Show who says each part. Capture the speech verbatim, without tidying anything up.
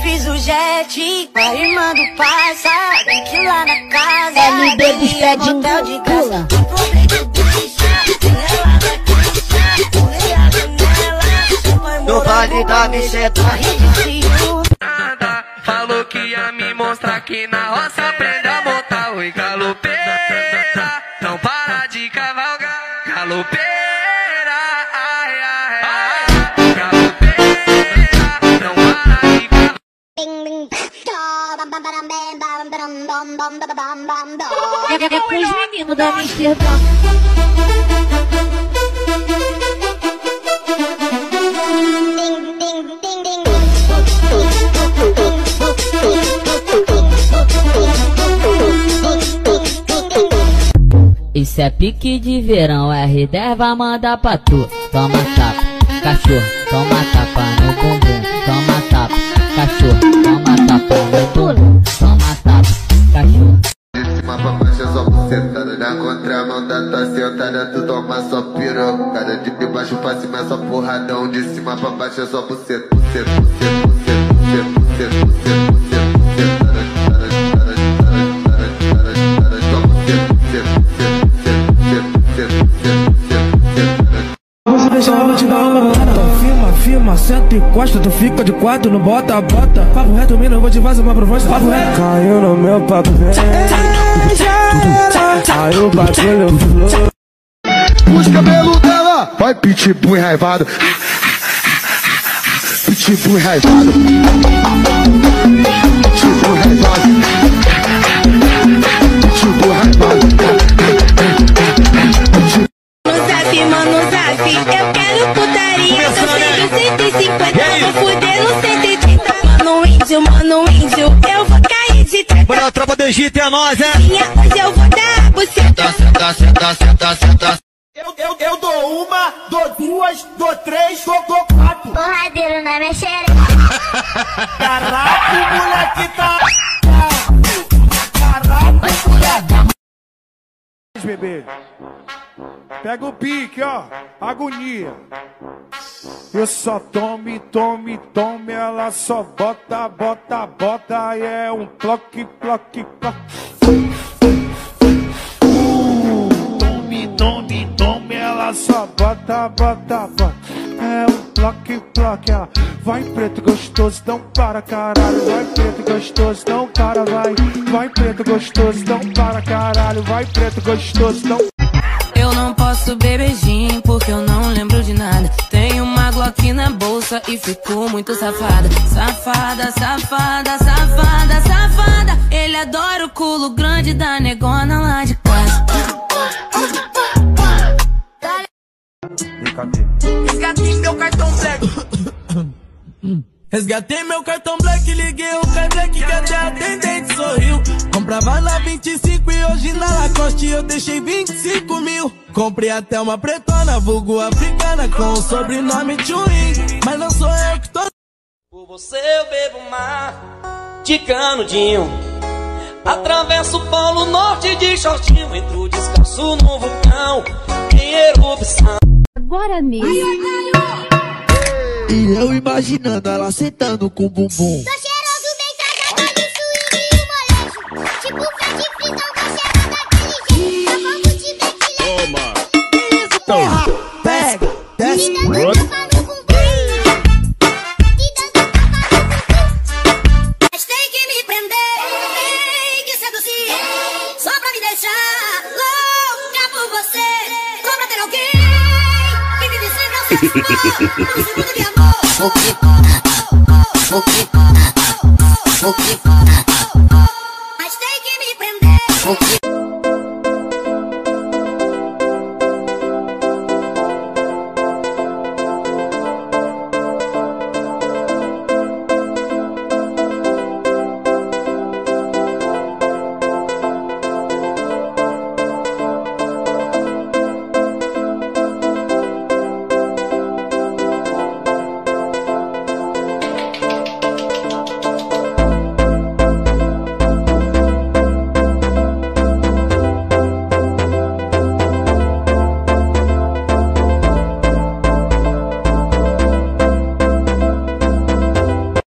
Speaker 1: fiz o jet com a irmã do parça. Tem que ir lá na casa,
Speaker 2: L B dos
Speaker 1: tem um hotel de graça.
Speaker 3: No vale da Mexeta.
Speaker 4: Falou que ia me mostrar que na roça aprende a montar. Oi, galopeira, não para de cavalgar. Galopeira, ai, ai, ai. Galopeira, não para de cavalgar.
Speaker 2: É, é com os meninos da Amsterdã. Isso é pique de verão, R dez vai mandar pra tu. Toma tapa, cachorro, toma tapa no bumbum. Toma tapa, cachorro, toma tapa no bumbum. Toma tapa, cachorro.
Speaker 5: De cima pra baixo é só bucetada, na contramão da tua sentada tu toma só pirocada. De baixo pra cima é só porradão, de cima pra baixo é só buceta, buceta, buceta, buceta, buceta, buceta, buceta, buceta,
Speaker 6: Vou te dar uma bota, firma, firma, senta e encosta, tu fica de quatro, não bota, bota. Papo reto, mina, eu vou te fazer uma proposta. Papo reto. Caiu no meu papo, vem. Aí o bagulho flou.
Speaker 5: Os cabelos dela, vai pitbull enraivado. Pitbull enraivado. Pitbull enraivado. Pitbull enraivado.
Speaker 1: Mano, zap, eu quero putaria. Eu tenho cento e cinquenta, vou fuder no cento e trinta. Mano índio, mano índio, eu vou cair de treta.
Speaker 4: Bora, tropa do Egito, é nóis, é?
Speaker 1: Hoje eu vou dar buceta.
Speaker 4: Senta, senta, senta, senta.
Speaker 6: Eu, eu, eu dou uma, dou duas, dou três, dou, dou quatro.
Speaker 2: Porradeiro na minha xereca.
Speaker 6: Caraca, o moleque tá. Caraca, moleque. Bebê, pega o pique, ó, agonia. Eu só tome, tome, tome, ela só bota, bota, bota, e é um ploque, ploque, ploque. Uh, tome, tome, tome, ela só bota, bota, bota, é um ploque, ploque, ela vai preto gostoso, não para caralho, vai preto gostoso, não para, vai, vai preto gostoso, não para caralho, vai preto gostoso, não.
Speaker 1: Eu não posso beber gin porque eu não lembro de nada. Tenho uma Glock na bolsa e fico muito safada. Safada, safada, safada, safada. Ele adora o culo grande da negona lá de casa.
Speaker 4: Resgatei meu cartão black. Resgatei meu cartão black, liguei o Black que até a atendente sorriu. Comprava na vinte e cinco e hoje na Lacoste eu deixei vinte e cinco mil. Comprei até uma pretona, vulgo africana, com o sobrenome Tchuin. Mas não sou eu que tô.
Speaker 7: Por você eu bebo mar de canudinho. Atravesso o polo norte de shortinho. Entro descalço no vulcão em erupção.
Speaker 2: Agora mesmo.
Speaker 3: E eu imaginando ela sentando com o bumbum.
Speaker 2: Tô cheiroso, bem cagado de swing e o molejo. Tipo Fred Frigão, tô cheirando daquele jeito. Eu vou te ver que
Speaker 3: Toma. Isso, porra. Pega, desce.
Speaker 2: me dando tapa no bumbum. Me dando tapa no bumbum. Mas tem que me prender, tem que seduzir. Só pra me deixar louca por você. Só pra ter alguém que vive sempre ao seu dispor. Um segundo de amor. Mas tem que me prender.